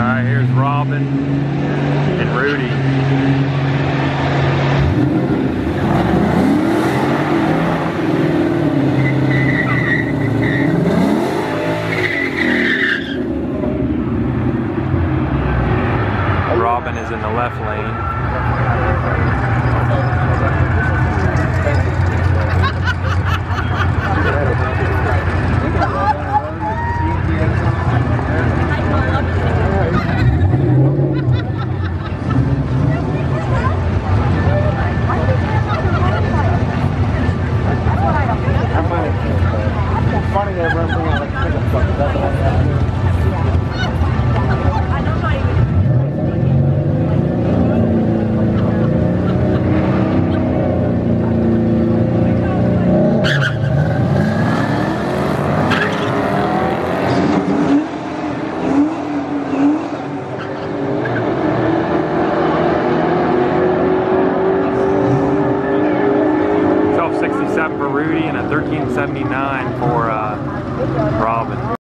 Alright, here's Robin and Rudy. Robin is in the left lane. Funny they run me like a fuck. For Rudy and a 1379 for Robin.